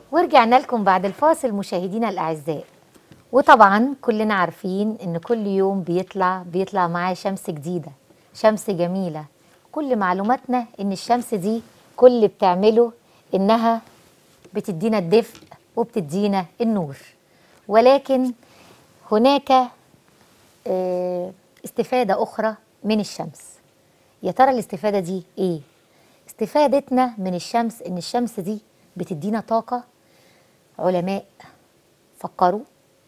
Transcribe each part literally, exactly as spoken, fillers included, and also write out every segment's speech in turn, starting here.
ورجعنا لكم بعد الفاصل مشاهدينا الأعزاء. وطبعا كلنا عارفين إن كل يوم بيطلع بيطلع معاه شمس جديدة، شمس جميلة. كل معلوماتنا إن الشمس دي كل اللي بتعمله إنها بتدينا الدفء وبتدينا النور، ولكن هناك اه استفادة أخرى من الشمس. يا ترى الاستفادة دي إيه؟ استفادتنا من الشمس إن الشمس دي بتدينا طاقة. علماء فكروا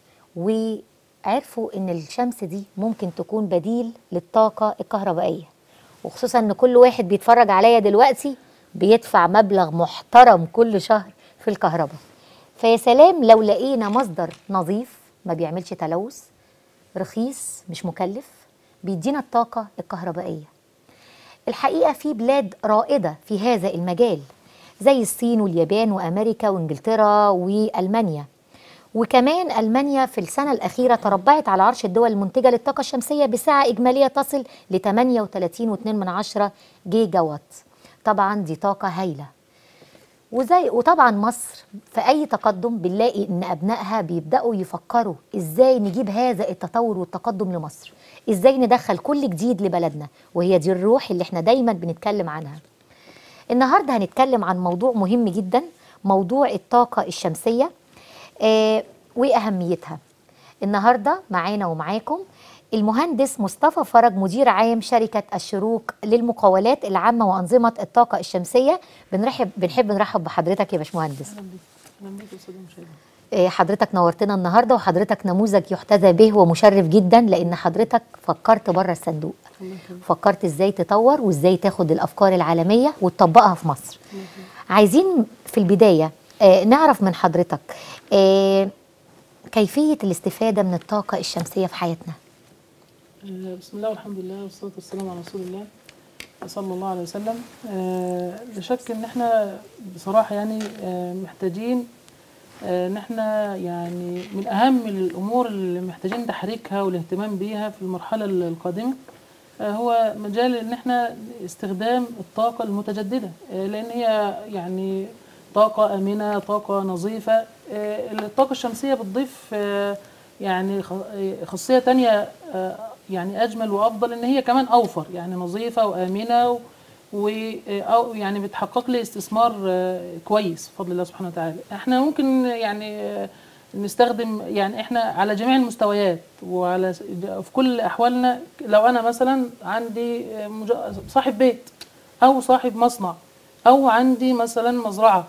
وعرفوا إن الشمس دي ممكن تكون بديل للطاقة الكهربائية، وخصوصا إن كل واحد بيتفرج عليا دلوقتي بيدفع مبلغ محترم كل شهر في الكهرباء. فيا سلام لو لقينا مصدر نظيف ما بيعملش تلوث، رخيص مش مكلف، بيدينا الطاقة الكهربائية. الحقيقة في بلاد رائدة في هذا المجال زي الصين واليابان وأمريكا وإنجلترا وألمانيا. وكمان ألمانيا في السنة الأخيرة تربعت على عرش الدول المنتجة للطاقة الشمسية بسعة إجمالية تصل ل ثمانية وثلاثين فاصلة اثنين من عشرة جيجا وات. طبعا دي طاقة هايلة. وزي وطبعا مصر في أي تقدم بنلاقي إن أبنائها بيبدأوا يفكروا إزاي نجيب هذا التطور والتقدم لمصر، إزاي ندخل كل جديد لبلدنا، وهي دي الروح اللي احنا دايما بنتكلم عنها. النهاردة هنتكلم عن موضوع مهم جدا، موضوع الطاقة الشمسية آه وأهميتها. النهاردة معانا ومعاكم المهندس مصطفى فرج، مدير عام شركة الشروق للمقاولات العامة وأنظمة الطاقة الشمسية. بنرحب بنحب نرحب بحضرتك يا باشمهندس. اهلا بيك يا استاذ مشاهد. آه حضرتك نورتنا النهاردة، وحضرتك نموذج يحتذى به ومشرف جدا، لأن حضرتك فكرت بره الصندوق. فكرت ازاي تطور وازاي تاخد الأفكار العالمية وتطبقها في مصر. عايزين في البداية آه نعرف من حضرتك آه كيفية الاستفادة من الطاقة الشمسية في حياتنا. بسم الله والحمد لله والصلاة والسلام على رسول الله صلى الله عليه وسلم. آه لا شك ان احنا بصراحة يعني آه محتاجين آه ان احنا يعني من اهم الامور اللي محتاجين تحريكها والاهتمام بيها في المرحلة القادمة آه هو مجال ان احنا استخدام الطاقة المتجددة، آه لان هي يعني طاقة آمنة، طاقة نظيفة. آه الطاقة الشمسية بتضيف آه يعني خاصية تانية آه يعني أجمل وأفضل، إن هي كمان أوفر، يعني نظيفة وآمنة و أو يعني بتحقق لي استثمار كويس بفضل الله سبحانه وتعالى. إحنا ممكن يعني نستخدم يعني إحنا على جميع المستويات وعلى في كل أحوالنا. لو أنا مثلا عندي صاحب بيت أو صاحب مصنع أو عندي مثلا مزرعة،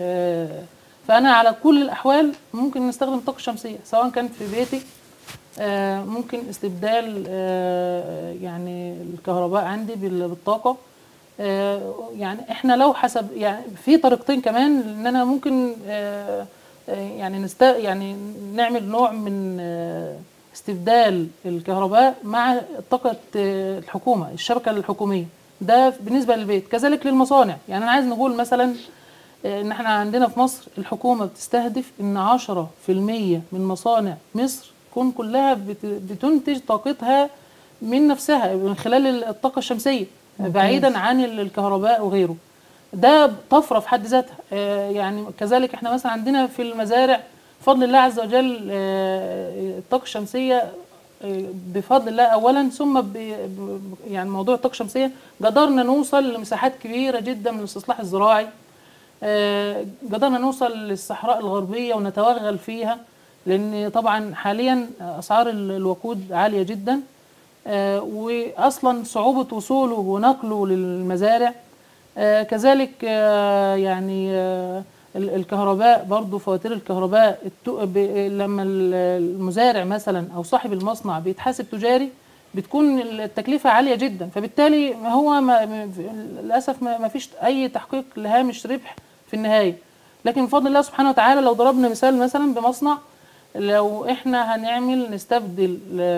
فأنا على كل الأحوال ممكن نستخدم الطاقة الشمسية، سواء كانت في بيتي آه ممكن استبدال آه يعني الكهرباء عندي بالطاقة. آه يعني احنا لو حسب يعني في طريقتين كمان، ان انا ممكن آه يعني نست يعني نعمل نوع من آه استبدال الكهرباء مع طاقة آه الحكومة، الشبكة الحكومية. ده بالنسبة للبيت، كذلك للمصانع. يعني انا عايز نقول مثلا آه ان احنا عندنا في مصر الحكومة بتستهدف ان عشرة في المية من مصانع مصر تكون كلها بتنتج طاقتها من نفسها من خلال الطاقة الشمسية، بعيدا عن الكهرباء وغيره. ده طفرة في حد ذاتها. يعني كذلك احنا مثلا عندنا في المزارع بفضل الله عز وجل الطاقة الشمسية بفضل الله أولا، ثم يعني موضوع الطاقة الشمسية قدرنا نوصل لمساحات كبيرة جدا من الاستصلاح الزراعي، قدرنا نوصل للصحراء الغربية ونتوغل فيها، لأن طبعا حاليا أسعار الوقود عالية جدا، آه وأصلا صعوبة وصوله ونقله للمزارع. آه كذلك آه يعني آه الكهرباء برضو، فواتير الكهرباء لما المزارع مثلا أو صاحب المصنع بيتحاسب تجاري بتكون التكلفة عالية جدا، فبالتالي هو ما للأسف ما فيش أي تحقيق لهامش ربح في النهاية. لكن بفضل الله سبحانه وتعالى لو ضربنا مثال مثلا بمصنع، لو احنا هنعمل نستبدل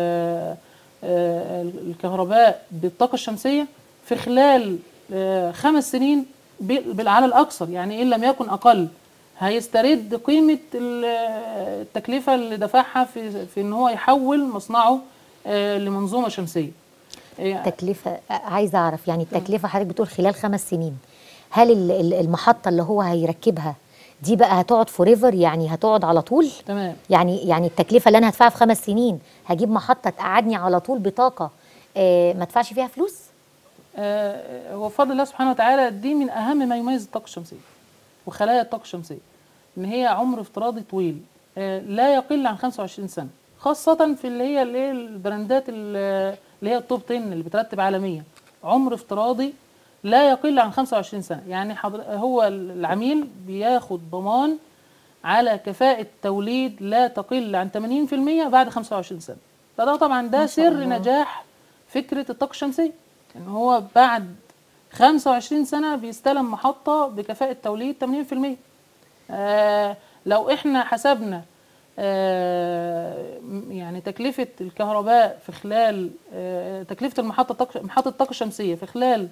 الكهرباء بالطاقة الشمسية في خلال خمس سنين على الأكثر، يعني إن لم يكن أقل، هيسترد قيمة التكلفة اللي دفعها في في إن هو يحول مصنعه لمنظومة شمسية. تكلفة عايزة أعرف، يعني التكلفة حضرتك بتقول خلال خمس سنين، هل المحطة اللي هو هيركبها دي بقى هتقعد فوريفر، يعني هتقعد على طول. تمام. يعني يعني التكلفه اللي انا هدفعها في خمس سنين هجيب محطه تقعدني على طول بطاقه آه ما ادفعش فيها فلوس. آه هو بفضل الله سبحانه وتعالى دي من اهم ما يميز الطاقه الشمسيه وخلايا الطاقه الشمسيه، ان هي عمر افتراضي طويل آه لا يقل عن خمسة وعشرين سنه، خاصه في اللي هي اللي هي البراندات اللي هي التوب عشرة اللي بترتب عالميا، عمر افتراضي لا يقل عن خمسة وعشرين سنه. يعني حضر هو العميل بياخد ضمان على كفاءة توليد لا تقل عن ثمانين في المية بعد خمسة وعشرين سنة. فده طبعا ده سر الله. نجاح فكرة الطاقة الشمسية، ان هو بعد خمسة وعشرين سنة بيستلم محطة بكفاءة توليد ثمانين في المية. آه لو احنا حسبنا آه يعني تكلفة الكهرباء في خلال آه تكلفة المحطة محطة الطاقة الشمسية في خلال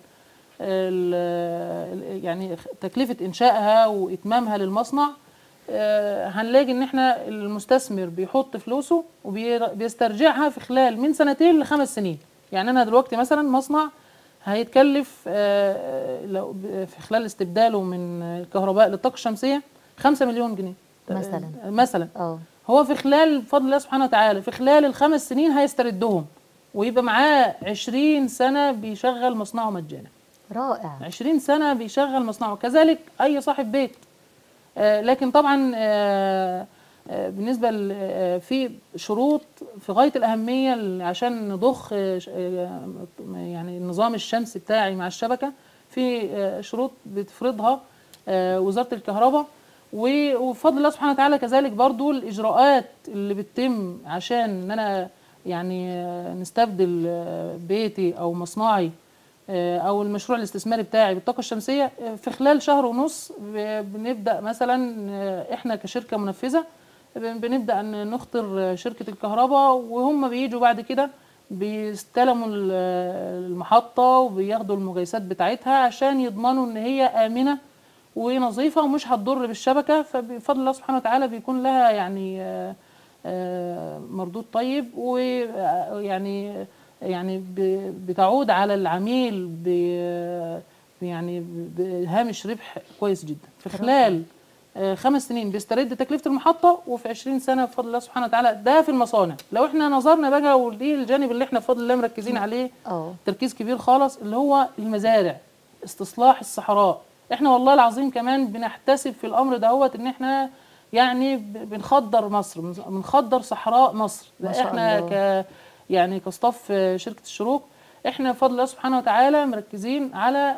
يعني تكلفة إنشائها وإتمامها للمصنع، آه هنلاقي ان احنا المستثمر بيحط فلوسه وبيسترجعها في خلال من سنتين لخمس سنين. يعني انا دلوقتي مثلا مصنع هيتكلف آه لو في خلال استبداله من الكهرباء للطاقه الشمسيه خمسة مليون جنيه مثلا مثلا أوه. هو في خلال بفضل الله سبحانه وتعالى في خلال الخمس سنين هيستردهم ويبقى معاه عشرين سنه بيشغل مصنعه مجانا. رائع. عشرين سنه بيشغل مصنعه. كذلك اي صاحب بيت. آه لكن طبعا آه آه بالنسبه في شروط في غايه الاهميه عشان نضخ يعني النظام الشمسي بتاعي مع الشبكه، في شروط بتفرضها وزاره الكهرباء، وبفضل الله سبحانه وتعالى كذلك برضو الاجراءات اللي بتتم عشان ان انا يعني نستبدل بيتي او مصنعي او المشروع الاستثماري بتاعي بالطاقه الشمسيه في خلال شهر ونص. بنبدا مثلا احنا كشركه منفذه بنبدا ان نخطر شركه الكهرباء، وهم بييجوا بعد كده بيستلموا المحطه وبياخدوا المقايسات بتاعتها عشان يضمنوا ان هي امنه ونظيفه ومش هتضر بالشبكه. فبفضل الله سبحانه وتعالى بيكون لها يعني مردود طيب، ويعني يعني بتعود على العميل ب يعني بهامش ربح كويس جدا. في خلال خمس سنين بيسترد تكلفه المحطه، وفي عشرين سنه بفضل الله سبحانه وتعالى. ده في المصانع. لو احنا نظرنا بقى ودي الجانب اللي احنا بفضل الله مركزين عليه أوه. تركيز كبير خالص، اللي هو المزارع، استصلاح الصحراء. احنا والله العظيم كمان بنحتسب في الامر دهوت ان احنا يعني بنخضر مصر، بنخضر صحراء مصر. احنا الله. ك يعني كاستاف شركه الشروق احنا بفضل الله سبحانه وتعالى مركزين على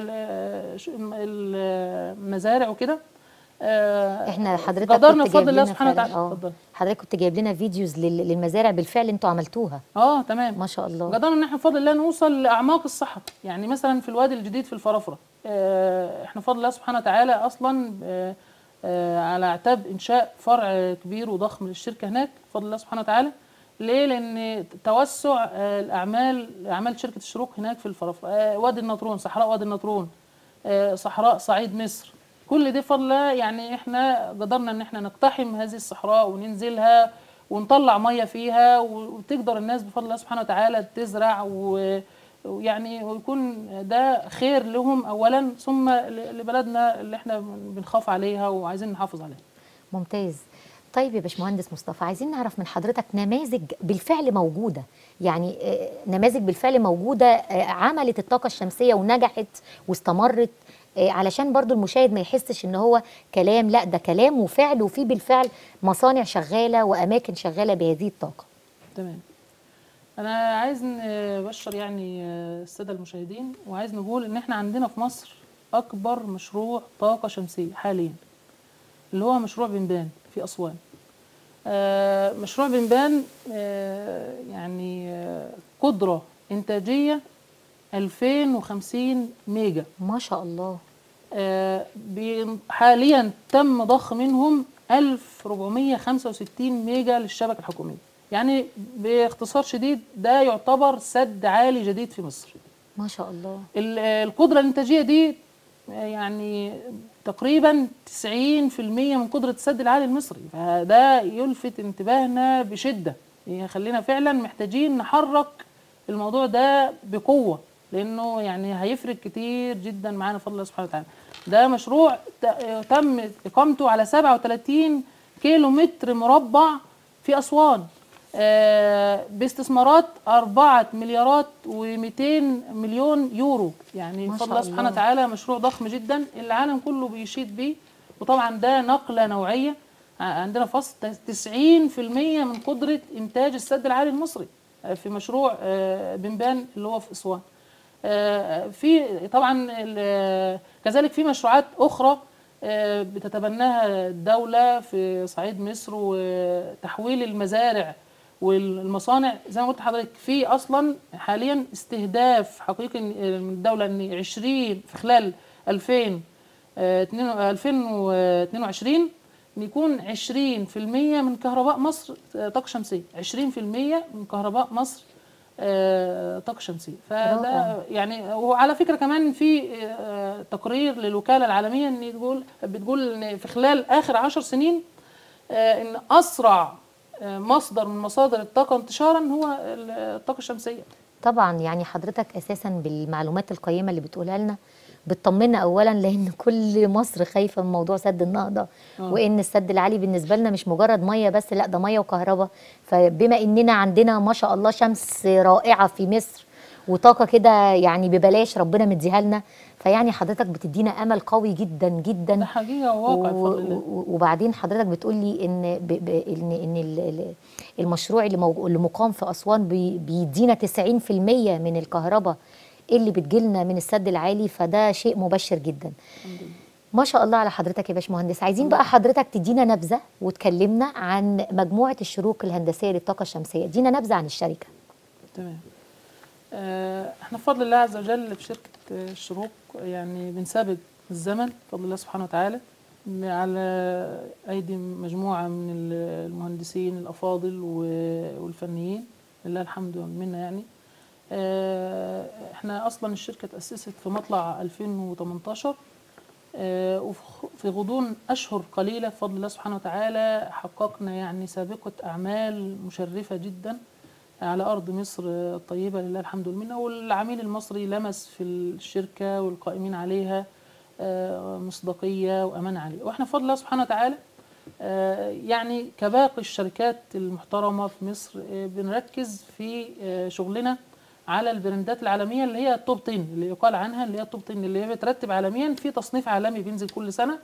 المزارع وكده. احنا حضرتك قدرنا بفضل الله سبحانه وتعالى. اتفضل. حضرتك كنت جايب لنا فيديوز للمزارع بالفعل انتوا عملتوها. اه تمام ما شاء الله. قدرنا ان احنا بفضل الله نوصل لاعماق الصحراء. يعني مثلا في الوادي الجديد في الفرافره اه احنا بفضل الله سبحانه وتعالى اصلا اه اه على اعتاب انشاء فرع كبير وضخم للشركه هناك بفضل الله سبحانه وتعالى. ليه؟ لان توسع اه الاعمال اعمال شركه الشروق هناك في الفرافره، اه وادي النطرون، صحراء وادي النطرون، اه صحراء صعيد مصر، كل دي بفضل الله يعني احنا قدرنا ان احنا نقتحم هذه الصحراء وننزلها ونطلع ميه فيها، وتقدر الناس بفضل الله سبحانه وتعالى تزرع ويعني ويكون ده خير لهم اولا، ثم لبلدنا اللي احنا بنخاف عليها وعايزين نحافظ عليها. ممتاز. طيب يا باشمهندس مصطفى، عايزين نعرف من حضرتك نماذج بالفعل موجوده، يعني نماذج بالفعل موجوده عملت الطاقه الشمسيه ونجحت واستمرت، علشان برضو المشاهد ما يحسش ان هو كلام، لا ده كلام وفعل، وفي بالفعل مصانع شغاله واماكن شغاله بهذه الطاقه. تمام. انا عايز نبشر يعني الساده المشاهدين، وعايز نقول ان احنا عندنا في مصر اكبر مشروع طاقه شمسيه حاليا اللي هو مشروع بنبان في اسوان. آه مشروع بنبان آه يعني آه قدره انتاجيه ألفين وخمسين ميجا. ما شاء الله. آه حاليا تم ضخ منهم ألف وأربعمية وخمسة وستين ميجا للشبكه الحكوميه. يعني باختصار شديد ده يعتبر سد عالي جديد في مصر. ما شاء الله. القدره الانتاجيه دي يعني تقريبا تسعين في المية من قدره السد العالي المصري، فده يلفت انتباهنا بشده. يخلينا فعلا محتاجين نحرك الموضوع ده بقوه. لانه يعني هيفرق كتير جدا معانا بفضل الله سبحانه وتعالى. ده مشروع ت- تم اقامته على سبعة وثلاثين كيلو متر مربع في اسوان، آه، باستثمارات أربعة مليارات ومئتين مليون يورو. يعني ما بفضل شاء الله سبحانه الله. وتعالى مشروع ضخم جدا العالم كله بيشيد بيه. وطبعا ده نقلة نوعية. ع- عندنا في مصر تسعين في المية من قدرة إنتاج السد العالي المصري آه، في مشروع آه، بنبان اللي هو في أسوان. آه، في طبعا ال- كذلك في مشروعات أخرى آه، بتتبناها الدولة في صعيد مصر، وتحويل المزارع والمصانع. زي ما قلت لحضرتك في أصلا حاليا استهداف حقيقي من الدولة إن عشرين في خلال ألفين ألفين واثنين وعشرين إن يكون عشرين في المية من كهرباء مصر آه، طاقة شمسية. عشرين في المية من كهرباء مصر آه، طاقة شمسية. رائع. فده يعني. وعلى فكرة كمان في آه، تقرير للوكالة العالمية ان تقول بتقول ان في خلال اخر عشر سنين آه، ان اسرع آه، مصدر من مصادر الطاقة انتشارا هو الطاقة الشمسية. طبعا يعني حضرتك اساسا بالمعلومات القيمه اللي بتقولها لنا بتطمنا اولا، لان كل مصر خايفه من موضوع سد النهضه، اه وان السد العالي بالنسبه لنا مش مجرد ميه بس، لا ده ميه وكهرباء. فبما اننا عندنا ما شاء الله شمس رائعه في مصر وطاقه كده يعني ببلاش ربنا مديها لنا، فيعني حضرتك بتدينا امل قوي جدا جدا. ده حقيقة و- وواقع بفضل الله. و- وبعدين حضرتك بتقولي ان ب ب ان ان ال- ال- المشروع اللي موجو- اللي مقام في اسوان بي بيدينا تسعين في المية من الكهرباء اللي بتجيلنا من السد العالي، فده شيء مبشر جدا. الحمد لله. ما شاء الله على حضرتك يا باشمهندس. عايزين الله بقى حضرتك تدينا نبذه وتكلمنا عن مجموعه الشروق الهندسيه للطاقه الشمسيه، ادينا نبذه عن الشركه. تمام. آه، احنا بفضل الله عز وجل في شركة آه، الشروق يعني بنسابق الزمن بفضل الله سبحانه وتعالى على أيدي مجموعة من ال- المهندسين الأفاضل و- والفنيين لله الحمد والمنة يعني. آه، احنا أصلا الشركة تأسست في مطلع ألفين وثمانية عشر، آه، وفي غضون أشهر قليلة بفضل الله سبحانه وتعالى حققنا يعني سابقة أعمال مشرفة جدا على أرض مصر الطيبة لله الحمد والمنة. والعميل المصري لمس في الشركة والقائمين عليها آه، مصداقية وأمانة عالية. وإحنا بفضل الله سبحانه وتعالى آه، يعني كباقي الشركات المحترمة في مصر آه، بنركز في آه، شغلنا على البراندات العالمية اللي هي التوب عشرة، اللي يقال عنها اللي هي التوب عشرة، اللي هي بترتب عالميا في تصنيف عالمي بينزل كل سنة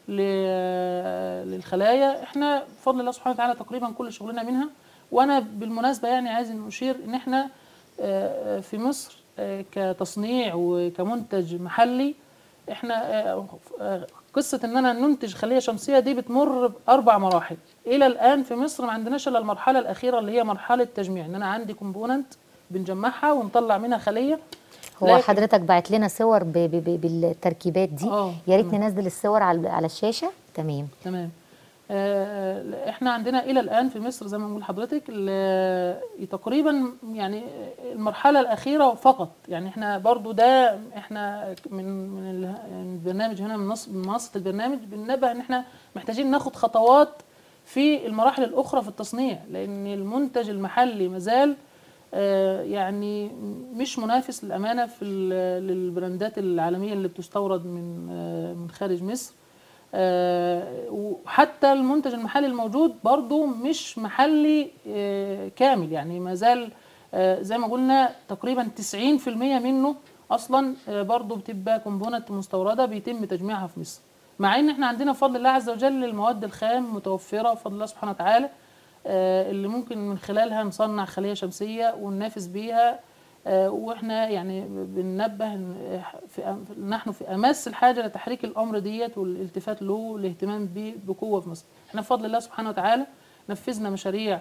ل- للخلايا. احنا بفضل الله سبحانه وتعالى تقريبا كل شغلنا منها. وانا بالمناسبه يعني عايز نشير ان احنا آه، في مصر آه، كتصنيع وكمنتج محلي احنا آه، آه، قصه اننا ننتج خليه شمسيه دي بتمر باربع مراحل. الى الان في مصر ما عندناش الا المرحله الاخيره اللي هي مرحله تجميع، ان انا عندي كومبوننت بنجمعها ونطلع منها خليه. هو لكن حضرتك بعت لنا صور ب ب ب بالتركيبات دي، اه يا ريت تمام ننزل الصور على على الشاشه. تمام. تمام. آه، احنا عندنا الى الان في مصر زي ما بقول لحضرتك ال- تقريبا يعني المرحله الاخيره فقط. يعني احنا برضو ده احنا من من ال- من البرنامج هنا من نص- من منصه البرنامج بننبه ان احنا محتاجين ناخد خطوات في المراحل الاخرى في التصنيع، لان المنتج المحلي مازال آه، يعني مش منافس للامانه في ال- للبراندات العالميه اللي بتستورد من آه، من خارج مصر. آه، وحتى المنتج المحلي الموجود برضو مش محلي آه، كامل. يعني ما زال آه، زي ما قلنا تقريبا تسعين في المية منه اصلا آه، برضو بتبقى كومبوننت مستورده بيتم تجميعها في مصر، مع ان احنا عندنا بفضل الله عز وجل المواد الخام متوفره بفضل الله سبحانه وتعالى آه، اللي ممكن من خلالها نصنع خليه شمسيه وننافس بيها. آه، واحنا يعني بننبه إن في أم- نحن في اماس الحاجه لتحريك الامر ديت والالتفات له والاهتمام به بقوه في مصر. احنا بفضل الله سبحانه وتعالى نفذنا مشاريع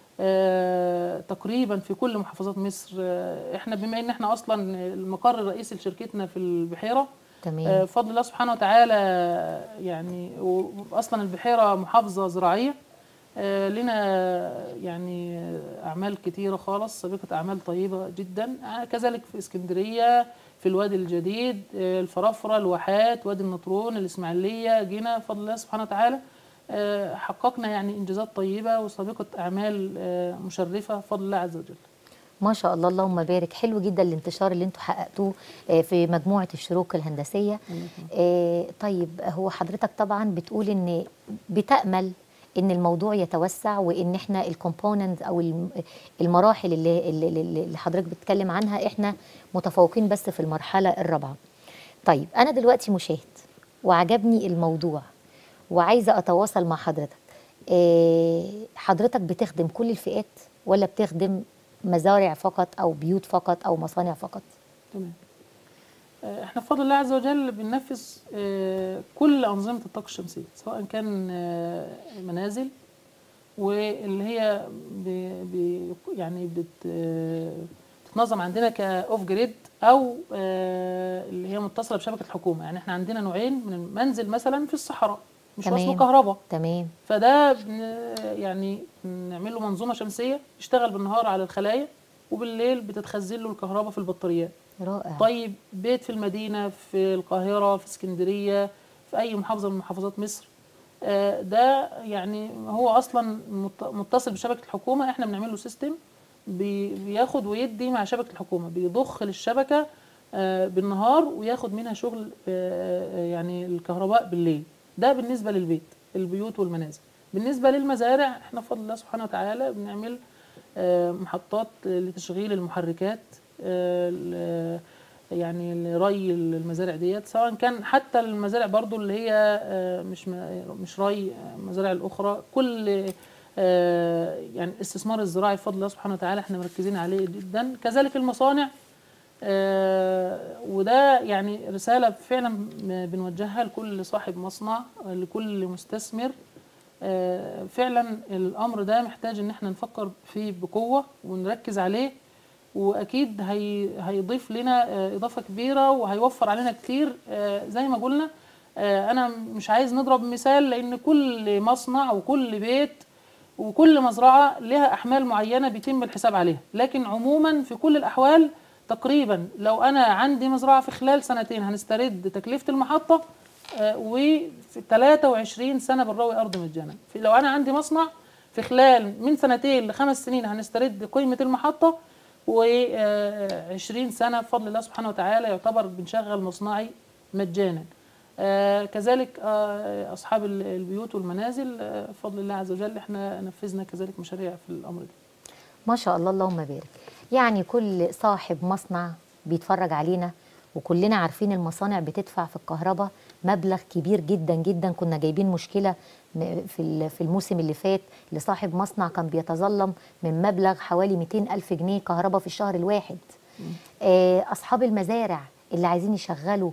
آه، تقريبا في كل محافظات مصر. آه، احنا بما ان احنا اصلا المقر الرئيسي لشركتنا في البحيره تمام. آه، بفضل الله سبحانه وتعالى يعني. واصلا البحيره محافظه زراعيه آه، لنا يعني أعمال كتيرة خالص، سابقة أعمال طيبة جدا. آه، كذلك في اسكندرية في الوادي الجديد آه، الفرافرة الواحات وادي النطرون الإسماعيلية جينا بفضل الله سبحانه وتعالى آه، حققنا يعني إنجازات طيبة وسابقة أعمال آه، مشرفة بفضل الله عز وجل. ما شاء الله، اللهم بارك. حلو جدا الانتشار اللي انتوا حققتوه آه، في مجموعة الشروق الهندسية. آه، طيب هو حضرتك طبعا بتقول ان بتأمل ان الموضوع يتوسع، وان احنا الكومبوننت او الم- المراحل اللي, اللي, اللي اللي حضرتك بتتكلم عنها احنا متفوقين بس في المرحلة الرابعة. طيب انا دلوقتي مشاهد وعجبني الموضوع وعايزة اتواصل مع حضرتك. آه، حضرتك بتخدم كل الفئات ولا بتخدم مزارع فقط او بيوت فقط او مصانع فقط؟ تمام. آه، احنا بفضل الله عز وجل بننفذ آه، كل انظمه الطاقه الشمسيه، سواء كان آه، منازل، واللي هي ب- ب- يعني بت آه، بتتنظم عندنا كاوف جريد، او آه، اللي هي متصله بشبكه الحكومه. يعني احنا عندنا نوعين من المنزل، مثلا في الصحراء مش واصله تمام كهرباء، تمام فده بن- يعني نعمل له منظومه شمسيه يشتغل بالنهار على الخلايا، وبالليل بتتخزن له الكهرباء في البطاريات. رائع. طيب بيت في المدينه، في القاهره، في اسكندريه، في اي محافظه من محافظات مصر، آه، ده يعني هو اصلا مت- متصل بشبكه الحكومه. احنا بنعمل له سيستم بي- بياخد ويدي مع شبكه الحكومه، بيضخ للشبكه آه، بالنهار وياخد منها شغل آه، آه، يعني الكهرباء بالليل. ده بالنسبه للبيت، البيوت والمنازل. بالنسبه للمزارع، احنا بفضل الله سبحانه وتعالى بنعمل آه، محطات لتشغيل المحركات، آه، ل- يعني لري المزارع ديت، سواء كان حتى المزارع برضو اللي هي آه، مش م- مش ري، آه، المزارع الاخرى، كل آه، يعني الاستثمار الزراعي بفضل الله سبحانه وتعالى احنا مركزين عليه جدا. كذلك المصانع، آه، وده يعني رسالة فعلا بنوجهها لكل صاحب مصنع، لكل مستثمر. آه، فعلا الامر ده محتاج ان احنا نفكر فيه بقوه ونركز عليه، واكيد هي هيضيف لنا آه، اضافه كبيره، وهيوفر علينا كتير. آه، زي ما قلنا، آه، انا مش عايز نضرب مثال، لان كل مصنع وكل بيت وكل مزرعه لها احمال معينه بيتم الحساب عليها، لكن عموما في كل الاحوال تقريبا لو انا عندي مزرعه في خلال سنتين هنسترد تكلفه المحطه، آه، وفي ثلاثة وعشرين سنه بنروي ارض مجانا. في- لو انا عندي مصنع في خلال من سنتين لخمس سنين هنسترد قيمه المحطه، و20 سنه بفضل الله سبحانه وتعالى يعتبر بنشغل مصنعي مجانا. آه كذلك آه اصحاب ال- البيوت والمنازل، آه بفضل الله عز وجل احنا نفذنا كذلك مشاريع في الامر ده. ما شاء الله، اللهم بارك. يعني كل صاحب مصنع بيتفرج علينا، وكلنا عارفين المصانع بتدفع في الكهرباء مبلغ كبير جدا جدا. كنا جايبين مشكلة م- في ال- في الموسم اللي فات لصاحب مصنع كان بيتظلم من مبلغ حوالي مئتين ألف جنيه كهرباء في الشهر الواحد. آه، أصحاب المزارع اللي عايزين يشغلوا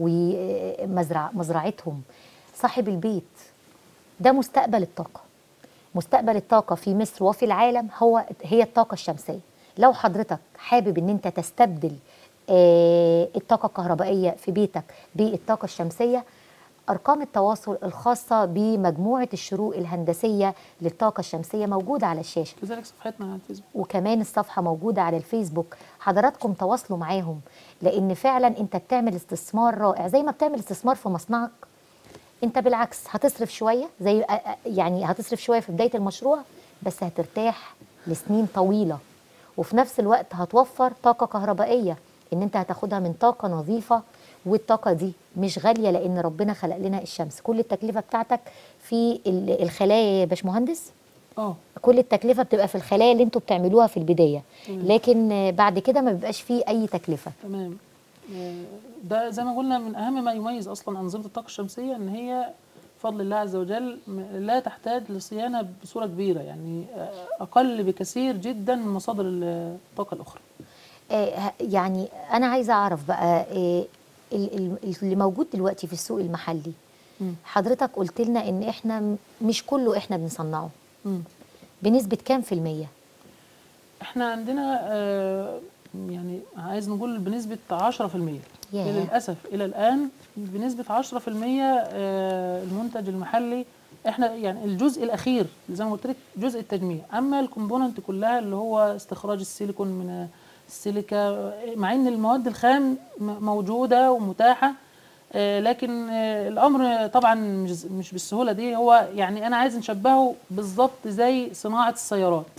ومزرع مزرعتهم، صاحب البيت، ده مستقبل الطاقة. مستقبل الطاقة في مصر وفي العالم هو هي الطاقة الشمسية. لو حضرتك حابب ان انت تستبدل آه، الطاقة الكهربائية في بيتك بالطاقة الشمسية، أرقام التواصل الخاصة بمجموعة الشروق الهندسية للطاقة الشمسية موجودة على الشاشة، كذلك صفحتنا على الفيسبوك. وكمان الصفحة موجودة على الفيسبوك. حضراتكم تواصلوا معاهم، لأن فعلا انت بتعمل استثمار رائع. زي ما بتعمل استثمار في مصنعك، انت بالعكس هتصرف شويه، زي يعني هتصرف شويه في بدايه المشروع، بس هترتاح لسنين طويله، وفي نفس الوقت هتوفر طاقه كهربائيه ان انت هتاخدها من طاقه نظيفه. والطاقه دي مش غاليه، لان ربنا خلق لنا الشمس. كل التكلفه بتاعتك في ال- الخلايا يا باشمهندس. اه كل التكلفه بتبقى في الخلايا اللي انتوا بتعملوها في البدايه، تمام لكن آه، بعد كده ما بيبقاش فيه اي تكلفه. تمام. آه، ده زي ما قلنا من اهم ما يميز اصلا انظمه الطاقه الشمسيه، ان هي بفضل الله عز وجل م- لا تحتاج لصيانه بصوره كبيره، يعني آه، اقل بكثير جدا من مصادر الطاقه الاخرى. آه، ه- يعني أنا عايزة أعرف بقى آه، ال- ال- اللي موجود دلوقتي في السوق المحلي. مم. حضرتك قلت لنا إن إحنا م- مش كله إحنا بنصنعه، مم. بنسبة كام في المية؟ احنا عندنا آه، يعني عايز نقول بنسبة عشرة في المية. ياه. للأسف إلى الآن بنسبة عشرة في المية آه، المنتج المحلي. احنا يعني الجزء الأخير زي ما قلت لك جزء التجميع، أما الكومبوننت كلها اللي هو استخراج السيليكون من السيليكا، مع إن المواد الخام م- موجودة ومتاحة، آه، لكن آه، الأمر طبعا مش مش بالسهولة دي. هو يعني أنا عايز نشبهه بالظبط زي صناعة السيارات.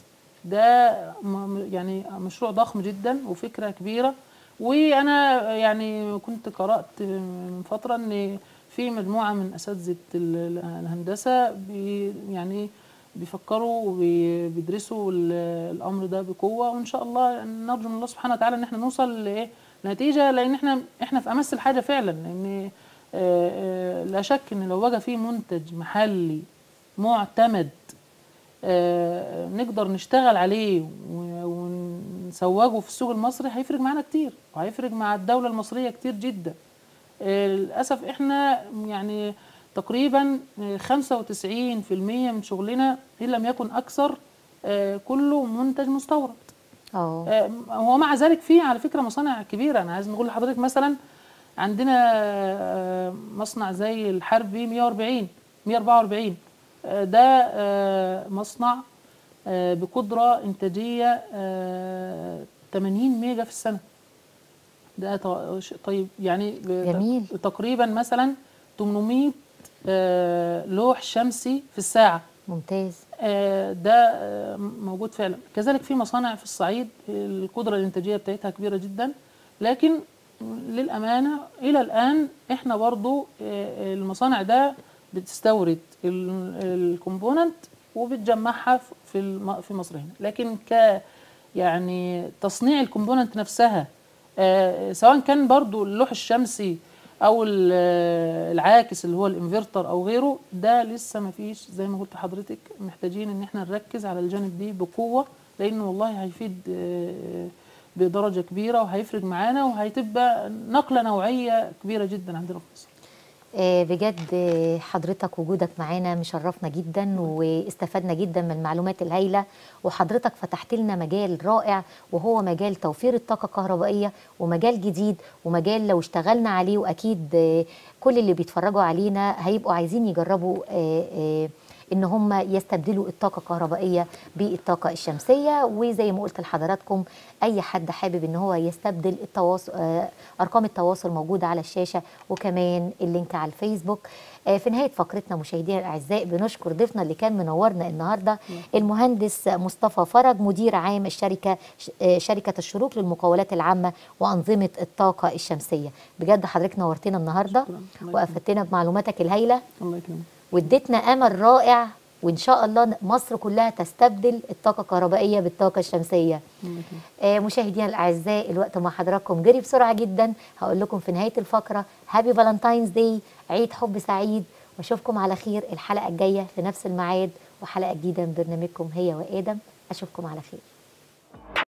ده م- يعني مشروع ضخم جدا وفكره كبيره. وانا يعني كنت قرات من فتره ان في مجموعه من اساتذه ال- الهندسه بي يعني بيفكروا وبيدرسوا ال- الامر ده بقوه، وان شاء الله نرجو من الله سبحانه وتعالى ان احنا نوصل لايه نتيجه، لان احنا احنا في امس الحاجه فعلا. لان آه، آه، لا شك ان لو بقى في منتج محلي معتمد آه، نقدر نشتغل عليه و- ونسوقه في السوق المصري، هيفرق معانا كتير وهيفرق مع الدولة المصرية كتير جدا. آه، للأسف احنا يعني تقريبا آه، خمسة وتسعين في المية من شغلنا إن لم يكن أكثر آه، كله منتج مستورد. اه آه، هو مع ذلك في على فكرة مصانع كبيرة. أنا عايز نقول لحضرتك مثلا عندنا آه، مصنع زي الحربي مية وأربعين مية وأربعة وأربعين، آه، ده آه، مصنع آه، بقدرة إنتاجية آه، ثمانين ميجا في السنة. ده ط- ش- طيب يعني ب- جميل. تقريبا مثلا ثمانمائة آه، لوح شمسي في الساعة. ممتاز. آه، ده آه، موجود فعلا. كذلك في مصانع في الصعيد القدرة الإنتاجية بتاعتها كبيرة جدا، لكن للأمانة إلى الآن إحنا برضو آه، المصانع ده بتستورد الكومبوننت وبتجمعها في الم- في مصر هنا. لكن ك يعني تصنيع الكومبوننت نفسها آه، سواء كان برضو اللوح الشمسي او ال- آه، العاكس اللي هو الانفرتر او غيره، ده لسه ما فيش. زي ما قلت لحضرتك محتاجين ان احنا نركز على الجانب دي بقوة، لانه والله هيفيد آه، بدرجة كبيرة وهيفرق معانا وهتبقى نقلة نوعية كبيرة جدا عندنا في مصر. آه، بجد آه، حضرتك وجودك معانا مشرفنا جدا واستفدنا جدا من المعلومات الهائلة، وحضرتك فتحت لنا مجال رائع وهو مجال توفير الطاقة الكهربائية، ومجال جديد ومجال لو اشتغلنا عليه، وأكيد آه، كل اللي بيتفرجوا علينا هيبقوا عايزين يجربوا آه، آه، ان هم يستبدلوا الطاقه الكهربائيه بالطاقه الشمسيه. وزي ما قلت لحضراتكم اي حد حابب ان هو يستبدل التواصل، آه، ارقام التواصل موجوده على الشاشه وكمان اللينك على الفيسبوك. آه، في نهايه فقرتنا مشاهدينا الاعزاء بنشكر ضيفنا اللي كان منورنا النهارده المهندس مصطفى فرج، مدير عام الشركه آه، شركه الشروق للمقاولات العامه وانظمه الطاقه الشمسيه. بجد حضرتك نورتنا النهارده شكرا. الله يكرمك. وافدتنا بمعلوماتك الهائله الله يكرمك. واديتنا امل رائع، وان شاء الله مصر كلها تستبدل الطاقه الكهربائيه بالطاقه الشمسيه. الله يكرمك. آه مشاهدينا الاعزاء الوقت مع حضراتكم جري بسرعه جدا. هقول لكم في نهايه الفقره هابي فالنتاينز داي، عيد حب سعيد، واشوفكم على خير الحلقه الجايه في نفس الميعاد وحلقه جديده من برنامجكم هي وادم. اشوفكم على خير.